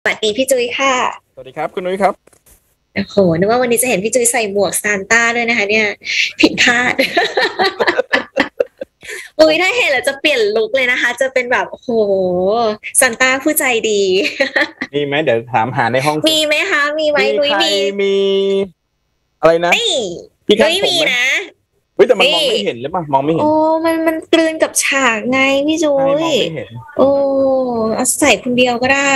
สวัสดีพี่จุ้ยค่ะสวัสดีครับคุณนุ้ยครับโอ้โหนึกว่าวันนี้จะเห็นพี่จุ้ยใส่หมวกซานต้าด้วยนะคะเนี่ยผิดพลาดอุ้ยถ้าเห็นแล้วจะเปลี่ยนลุคเลยนะคะจะเป็นแบบโอ้โหซานต้าผู้ใจดีมีไหมเดี๋ยวถามหาในห้องมีไหมคะมีไหมนุ้ยมีใครมีมีอะไรนะนี่พี่นุ้คาดผมไหมยมีนะเฮ้ยแต่มันมองนี่ไม่เห็นหรือเปล่ามองไม่เห็นโอ้มันกลืนกับฉากไงพี่จุ้ใช่มยองไม่เห็นโอ้เอาใส่คนเดียวก็ได้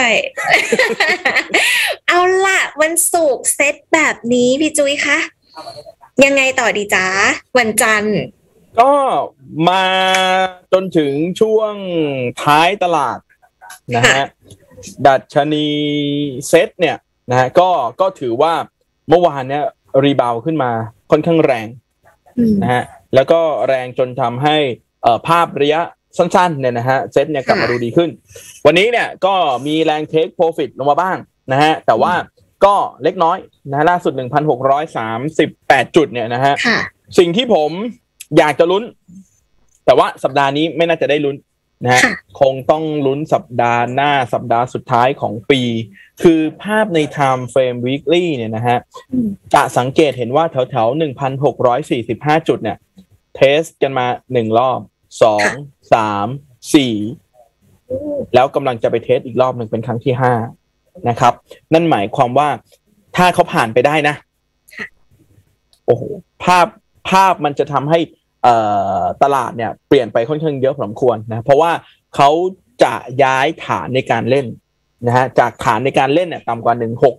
เอาล่ะวันศุกร์เซตแบบนี้พี่จุ้ยคะยังไงต่อดีจ๊ะวันจันทร์ก็มาจนถึงช่วงท้ายตลาดนะฮะดัชนีเซ็ตเนี่ยนะฮะก็ถือว่าเมื่อวานเนี่ยรีบาวขึ้นมาค่อนข้างแรงนะฮะแล้วก็แรงจนทำให้ภาพระยะสั้นๆเนี่ยนะฮะเซ็ตเนี่ยกลับมาดูดีขึ้นวันนี้เนี่ยก็มีแรงเทคโปรฟิตลงมาบ้างนะฮะแต่ว่าก็เล็กน้อยนะล่าสุด 1,638 จุดเนี่ยนะฮะสิ่งที่ผมอยากจะลุ้นแต่ว่าสัปดาห์นี้ไม่น่าจะได้ลุ้นนะฮะคงต้องลุ้นสัปดาห์หน้าสัปดาห์สุดท้ายของปีคือภาพใน time frame weekly เนี่ยนะฮะจะสังเกตเห็นว่าแถวๆ 1,645 จุดเนี่ยเทสกันมา1รอบ2 3 4แล้วกำลังจะไปเทสอีกรอบหนึ่งเป็นครั้งที่5นะครับนั่นหมายความว่าถ้าเขาผ่านไปได้นะโอ้โหภาพมันจะทำให้ตลาดเนี่ยเปลี่ยนไปค่อนข้างเยอะพอสมควรนะเพราะว่าเขาจะย้ายฐานในการเล่นนะฮะจากฐานในการเล่นเนี่ยต่ำกว่า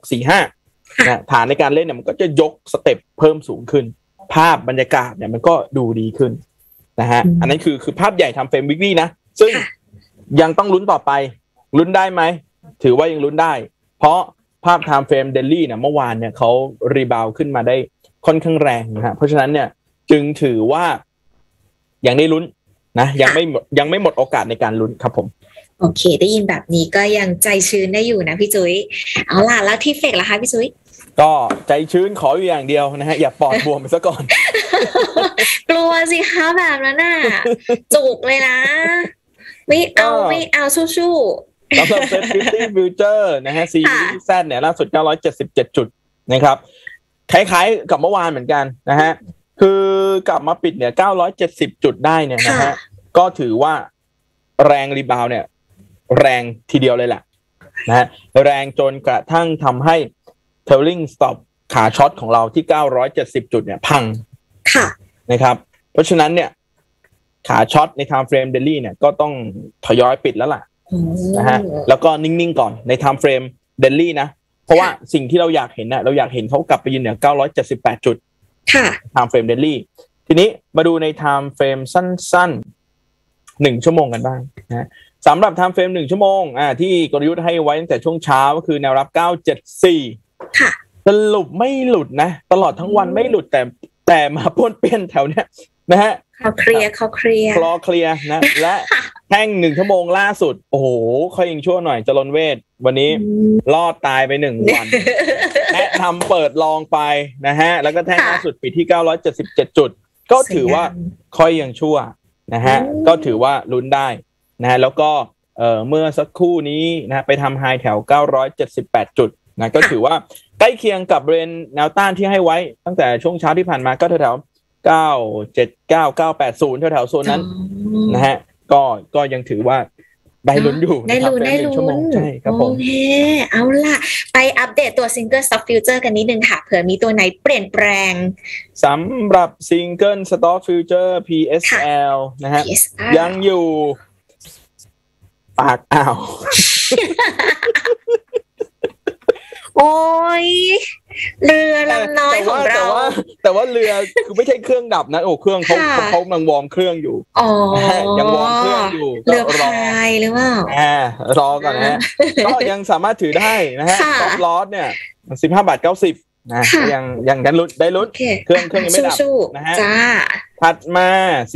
1645นะฐานในการเล่นเนี่ยมันก็จะยกสเต็ปเพิ่มสูงขึ้นภาพบรรยากาศเนี่ยมันก็ดูดีขึ้นนะฮะอันนั้นคือภาพใหญ่ทำเฟรมวิกลี่นะซึ่งยังต้องลุ้นต่อไปลุ้นได้ไหมถือว่ายังลุ้นได้เพราะภาพไทม์เฟรมเดลี่เนี่ยเมื่อวานเนี่ยเขารีบาวขึ้นมาได้ค่อนข้างแรงนะฮะเพราะฉะนั้นเนี่ยจึงถือว่ายังได้ลุ้นนะยังไม่หมดโอกาสในการลุ้นครับผมโอเคได้ยินแบบนี้ก็ยังใจชื้นได้อยู่นะพี่จุ้ยเอาล่ะแล้วที่เฟกล่ะคะพี่จุ้ยก็ใจชื้นขออยู่อย่างเดียวนะฮะอย่าปอดบวมไปซะก่อนกลัวสิคะแบบนั้นน่ะจุกเลยนะไม่เอาสู้ๆสำหรับเซ็ต50 Future นะฮะ CZ เนี่ยล่าสุด977 จุดนะครับคล้ายๆกับเมื่อวานเหมือนกันนะฮะคือกลับมาปิดเนี่ย970 จุดได้เนี่ยนะฮะก็ถือว่าแรงรีบาวเนี่ยแรงทีเดียวเลยแหละนะฮะแรงจนกระทั่งทำให้ Trailing Stop ขาช็อตของเราที่970 จุดเนี่ยพังนะครับเพราะฉะนั้นเนี่ยขาช็อตใน Time Frame Daily เนี่ยก็ต้องทยอยปิดแล้วล่ะนะฮะแล้วก็นิ่งๆก่อนใน Time Frame Daily นะเพราะว่าสิ่งที่เราอยากเห็นน่ะเราอยากเห็นเขากลับไปยืนเนี่ย978 จุดTime Frame Daily ทีนี้มาดูใน Time Frame สั้นๆ1 ชั่วโมงกันบ้างนะสำหรับ Time Frame 1 ชั่วโมงที่กลยุทธ์ให้ไว้ตั้งแต่ช่วงเช้าก็คือแนวรับ974สรุปไม่หลุดนะตลอดทั้งวันไม่หลุดแต่มาป้วนเปี้ยนแถวเนี้ยนะฮะเขาเคลียร์นะและแท่ง1 ชั่วโมงล่าสุดโอ้โหค่อยยิงชั่วหน่อยจรณเวทวันนี้รอดตายไป1 วันแนะนำเปิดลองไปนะฮะแล้วก็แท่งล่าสุดปิดที่977 จุดก็ถือว่าค่อยยังชั่วนะฮะก็ถือว่าลุ้นได้นะฮะแล้วก็เมื่อสักครู่นี้นะไปทำไฮแถว978 จุดนะก็ถือว่าใกล้เคียงกับบริเวณแนวต้านที่ให้ไว้ตั้งแต่ช่วงเช้าที่ผ่านมาก็แถว979 980แถวๆโซนนั้นนะฮะก็ยังถือว่าได้ลุ้นอยู่ได้ลุ้นใช่ครับผมโอเคเอาล่ะไปอัปเดตตัว Single Stock Future กันนิดนึงค่ะเผื่อมีตัวไหนเปลี่ยนแปลงสำหรับ Single Stock Future PSL นะฮะยังอยู่ปากอ่าวโอ้ยเรือลำน้อยของเราแต่ว่าเรือคือไม่ใช่เครื่องดับนะโอ้เครื่องเขากำลังวอร์มเครื่องอยู่ยังวอร์มเครื่องอยู่เรือพายหรือเปล่ารอก่อนนะฮะก็ยังสามารถถือได้นะฮะต็อปลอสเนี่ย15.90 นะยังได้ลุ้นเครื่องยังไม่ดับนะฮะถัดมา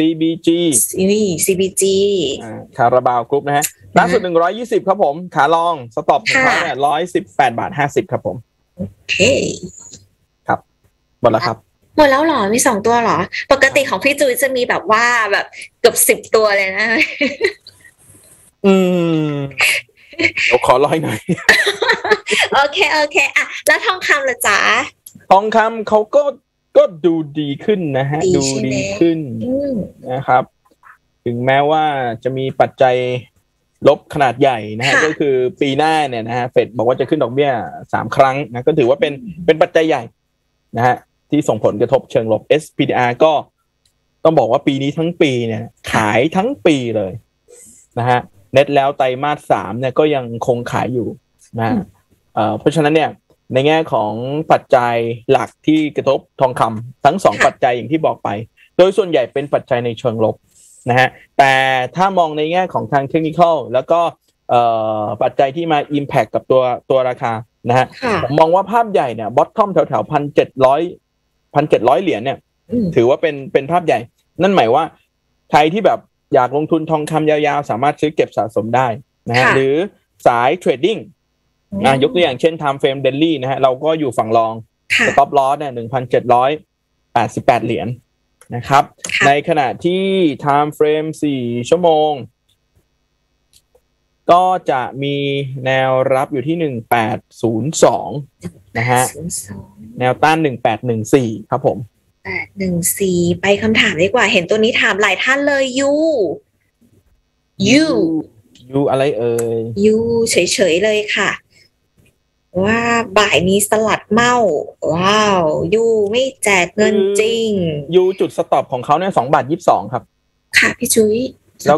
CBG คาราบาวกรุ๊ปนะฮะล่าสุด120ครับผมขาลองสต็อปของเขาเนี่ย118.50 ครับผมโอเคครับหมดแล้วครับหมดแล้วเหรอมี2 ตัวเหรอปกติของพี่จุ้ยจะมีแบบว่าแบบเกือบ10 ตัวเลยนะเดี๋ยวขอร้อยหน่อยโอเคอ่ะแล้วทองคำล่ะจ๊ะทองคำเขาก็ดูดีขึ้นนะฮะดูดีขึ้นนะครับถึงแม้ว่าจะมีปัจจัยลบขนาดใหญ่นะฮะก็คือปีหน้าเนี่ยนะฮะเฟดบอกว่าจะขึ้นดอกเบี้ย3 ครั้งนะก็ถือว่าเป็นปัจจัยใหญ่นะฮะที่ส่งผลกระทบเชิงลบ SPDR ก็ต้องบอกว่าปีนี้ทั้งปีเนี่ยขายทั้งปีเลยนะฮะเน็ตแล้วไตรมาส3เนี่ยก็ยังคงขายอยู่นะเพราะฉะนั้นเนี่ยในแง่ของปัจจัยหลักที่กระทบทองคำทั้ง2ปัจจัยอย่างที่บอกไปโดยส่วนใหญ่เป็นปัจจัยในเชิงลบนะฮะแต่ถ้ามองในแง่ของทางเทคนิคอลแล้วก็ปัจจัยที่มา impact กับตัวราคานะฮะผมมองว่าภาพใหญ่เนี่ย bottom แถวๆ1,700 เหรียญเนี่ยถือว่าเป็นภาพใหญ่นั่นหมายว่าใครที่แบบอยากลงทุนทองคำยาวๆสามารถซื้อเก็บสะสมได้นะฮะหรือสายเทรดดิ้งยกตัวอย่างเช่น time frame daily นะฮะเราก็อยู่ฝั่งรอง stop loss เนี่ย 1,788 เหรียญนะครับในขณะที่ time frame 4 ชั่วโมงก็จะมีแนวรับอยู่ที่1802นะฮะแนวต้าน1814ครับผม 814ไปคำถามดีกว่าเห็นตัวนี้ถามหลายท่านเลยยูอะไรเอ่ยยูเฉยๆเลยค่ะว่าบ่ายนี้สลัดเมาว้าวยูไม่แจกเงินจริงยูจุดสต็อปของเขาเนี่ย2.22 ครับค่ะพี่จุ้ยแล้ว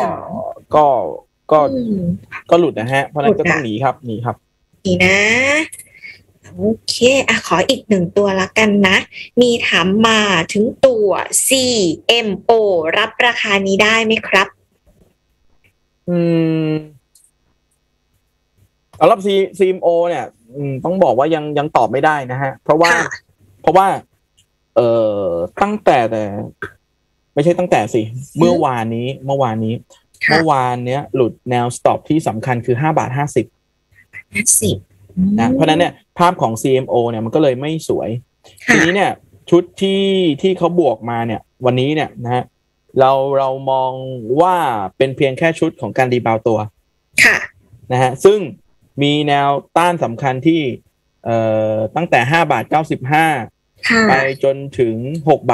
ก็หลุดนะฮะเพราะนั้นก็ต้องหนีครับนี่นะโอเคขออีก1ตัวละกันนะมีถามมาถึงตัว CMO รับราคานี้ได้ไหมครับสำหรับ CMO เนี่ยต้องบอกว่ายังตอบไม่ได้นะฮะเพราะว่าตั้งแต่ไม่ใช่ตั้งแต่สิเมื่อวานเนี้ยหลุดแนว stop ที่สำคัญคือ5.50 นะเพราะนั้นเนี่ยภาพของ CMO เนี่ยมันก็เลยไม่สวยทีนี้เนี่ยชุดที่เขาบวกมาเนี่ยวันนี้เนี่ยนะฮะเรามองว่าเป็นเพียงแค่ชุดของการรีบาวตัวนะฮะซึ่งมีแนวต้านสำคัญที่ตั้งแต่5.95ไปจนถึง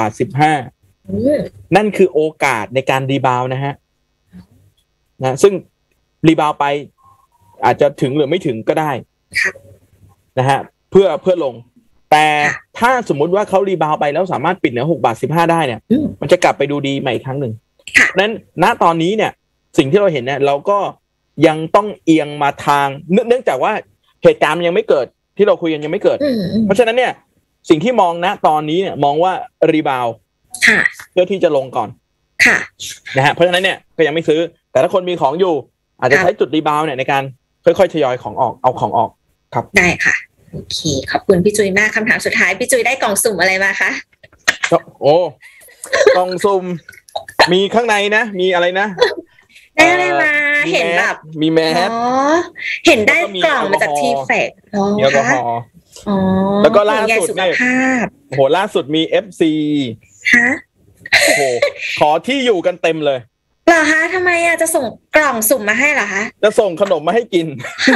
6.15นั่นคือโอกาสในการรีบาวนะฮะนะซึ่งรีบาวไปอาจจะถึงหรือไม่ถึงก็ได้นะฮะเพื่อลงแต่ถ้าสมมุติว่าเขารีบาวไปแล้วสามารถปิดเหนือ6.15ได้เนี่ยมันจะกลับไปดูดีใหม่อีกครั้งหนึ่งนั้นณตอนนี้เนี่ยสิ่งที่เราเห็นเนี่ยเราก็ยังต้องเอียงมาทางเนื่องจากว่าเหตุการณ์มันยังไม่เกิดที่เราคุยกันยังไม่เกิดเพราะฉะนั้นเนี่ยสิ่งที่มองณตอนนี้เนี่ยมองว่ารีบาวเพื่อที่จะลงก่อนนะฮะเพราะฉะนั้นเนี่ยก็ยังไม่ซื้อแต่ถ้าคนมีของอยู่อาจจะใช้จุดรีบาวเนี่ยในการค่อยๆทยอยของออกเอาของออกครับได้ค่ะโอเคขอบคุณพี่จุ้ยมากคำถามสุดท้ายพี่จุ้ยได้กล่องสุ่มอะไรมาคะโอ้กล่องสุ่มมีข้างในนะมีอะไรนะได้อะไรมาเห็นแบบมีแมสเห็นได้กล่องมาจากทีเฟกมีแอลกอฮอล์แล้วก็ล่าสุดเนี่ยโอ้โหล่าสุดมี FC ฮะโอ้โหขอที่อยู่กันเต็มเลยเหรอคะทำไมจะส่งกล่องสุ่มมาให้เหรอคะจะส่งขนมมาให้กิน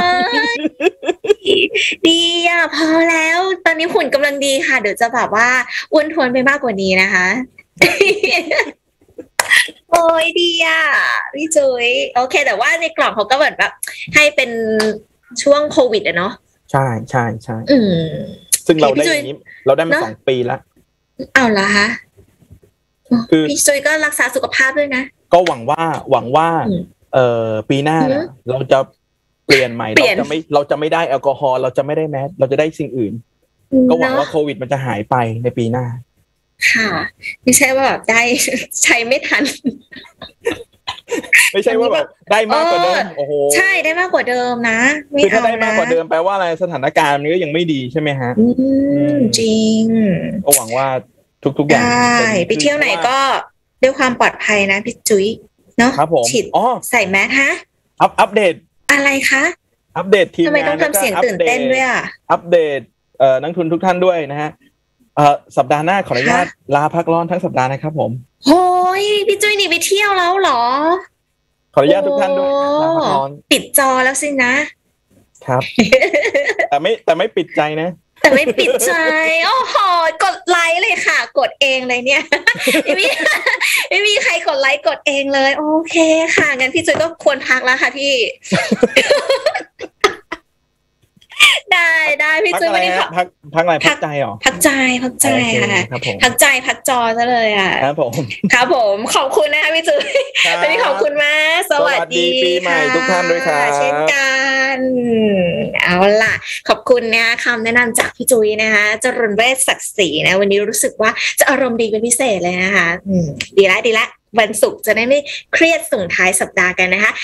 ดีพอแล้วตอนนี้หุ่นกำลังดีค่ะเดี๋ยวจะแบบว่าอ้วนท้วนไปมากกว่านี้นะคะโอ้ยดีพี่จุ้ยโอเคแต่ว่าในกล่องเขาก็เหมือนแบบให้เป็นช่วงโควิดเนาะใช่ซึ่งเราได้อย่างนี้เราได้มา2 ปีแล้วเอาละคะคือพี่จุ้ยก็รักษาสุขภาพด้วยนะก็หวังว่าปีหน้าเราจะเปลี่ยนใหม่เราจะไม่ได้แอลกอฮอล์เราจะไม่ได้แมสเราจะได้สิ่งอื่นก็หวังว่าโควิดมันจะหายไปในปีหน้าค่ะไม่ใช่ว่าแบบได้ใช้ไม่ทันไม่ใช่ว่าแบบได้มากกว่าเดิมโอ้โหใช่ได้มากกว่าเดิมนะคือถ้าได้มากกว่าเดิมแปลว่าอะไรสถานการณ์มันก็ยังไม่ดีใช่ไหมฮะจริงก็หวังว่าทุกอย่างไปเที่ยวไหนก็ด้วยความปลอดภัยนะพี่จุ้ยเนาะครับผมใส่แมสฮะอัปเดตอะไรคะอัปเดตทีมงานทำไมต้องทำเสียงตื่นเต้นด้วยอัปเดตนักทุนทุกท่านด้วยนะฮะสัปดาห์หน้าขออนุญาตลาพักร้อนทั้งสัปดาห์นะครับผมโอ้ยพี่จุ้ยนี่ไปเที่ยวแล้วเหรอขออนุญาตทุกท่านด้วยลาพักร้อนปิดจอแล้วสินะครับ แต่ไม่ปิดใจนะแต่ไม่ปิดใจโอ้โหกดไลค์เลยค่ะ กดเองเลยเนี่ย ไม่มีใครกดไลค์กดเองเลยโอเคค่ะงั้นพี่จุ้ยก็ควรพักแล้วค่ะพี่ ได้พี่จุ้ยวันนี้พักอะไรพักใจหรอพักใจค่ะพักใจพักจอซะเลยอ่ะครับผมขอบคุณนะคะพี่จุ้ยวันนี้ขอบคุณมากสวัสดีปีใหม่ทุกท่านด้วยค่ะเช่นกันเอาล่ะขอบคุณนะคำแนะนำจากพี่จุ้ยนะคะจรณเวชศักดิ์ศรีนะวันนี้รู้สึกว่าจะอารมณ์ดีเป็นพิเศษเลยนะคะดีละวันศุกร์จะได้ไม่เครียดส่งท้ายสัปดาห์กันนะคะ